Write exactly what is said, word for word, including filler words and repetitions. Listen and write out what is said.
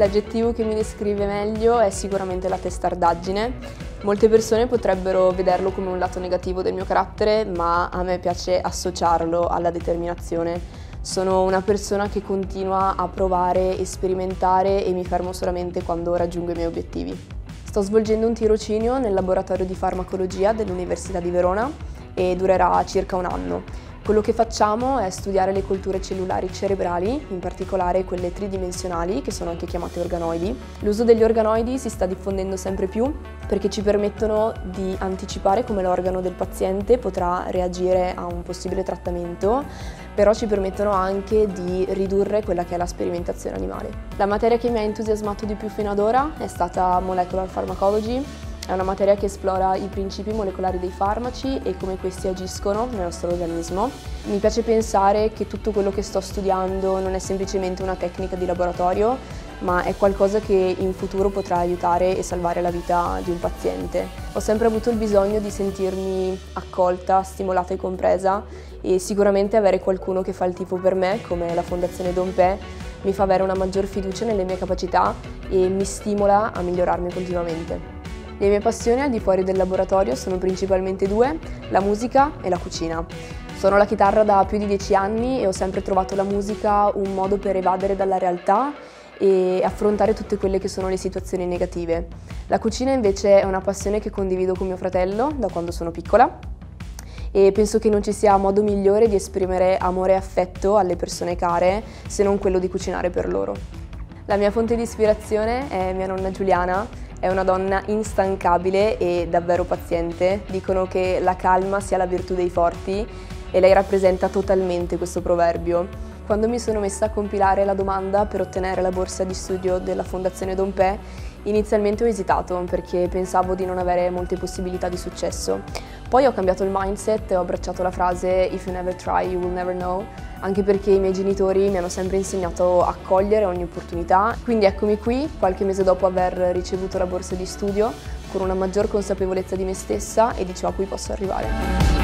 L'aggettivo che mi descrive meglio è sicuramente la testardaggine. Molte persone potrebbero vederlo come un lato negativo del mio carattere, ma a me piace associarlo alla determinazione. Sono una persona che continua a provare e sperimentare e mi fermo solamente quando raggiungo i miei obiettivi. Sto svolgendo un tirocinio nel laboratorio di farmacologia dell'Università di Verona e durerà circa un anno. Quello che facciamo è studiare le culture cellulari cerebrali, in particolare quelle tridimensionali, che sono anche chiamate organoidi. L'uso degli organoidi si sta diffondendo sempre più perché ci permettono di anticipare come l'organo del paziente potrà reagire a un possibile trattamento, però ci permettono anche di ridurre quella che è la sperimentazione animale. La materia che mi ha entusiasmato di più fino ad ora è stata Molecular Pharmacology. È una materia che esplora i principi molecolari dei farmaci e come questi agiscono nel nostro organismo. Mi piace pensare che tutto quello che sto studiando non è semplicemente una tecnica di laboratorio, ma è qualcosa che in futuro potrà aiutare e salvare la vita di un paziente. Ho sempre avuto il bisogno di sentirmi accolta, stimolata e compresa, e sicuramente avere qualcuno che fa il tifo per me, come la Fondazione Dompé, mi fa avere una maggior fiducia nelle mie capacità e mi stimola a migliorarmi continuamente. Le mie passioni al di fuori del laboratorio sono principalmente due, la musica e la cucina. Suono la chitarra da più di dieci anni e ho sempre trovato la musica un modo per evadere dalla realtà e affrontare tutte quelle che sono le situazioni negative. La cucina invece è una passione che condivido con mio fratello da quando sono piccola e penso che non ci sia modo migliore di esprimere amore e affetto alle persone care se non quello di cucinare per loro. La mia fonte di ispirazione è mia nonna Giuliana. È una donna instancabile e davvero paziente. Dicono che la calma sia la virtù dei forti e lei rappresenta totalmente questo proverbio. Quando mi sono messa a compilare la domanda per ottenere la borsa di studio della Fondazione Dompé, inizialmente ho esitato perché pensavo di non avere molte possibilità di successo. Poi ho cambiato il mindset e ho abbracciato la frase "If you never try, you will never know", anche perché i miei genitori mi hanno sempre insegnato a cogliere ogni opportunità. Quindi eccomi qui, qualche mese dopo aver ricevuto la borsa di studio, con una maggior consapevolezza di me stessa e di ciò a cui posso arrivare.